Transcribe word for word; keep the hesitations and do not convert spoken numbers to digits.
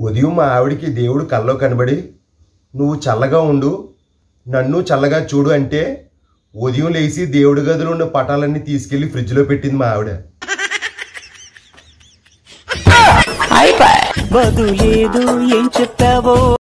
ఉదయం మా ఆవిడికి దేవుడు కల్లో కనబడి నువ్వు చల్లగా ఉండు, నన్ను చల్లగా చూడు అంటే ఉదయం లేచి దేవుడి గదిలో ఉన్న పటాలన్నీ తీసుకెళ్లి ఫ్రిడ్జ్లో పెట్టింది మా ఆవిడ. బదులేదు ఏం చెప్పావో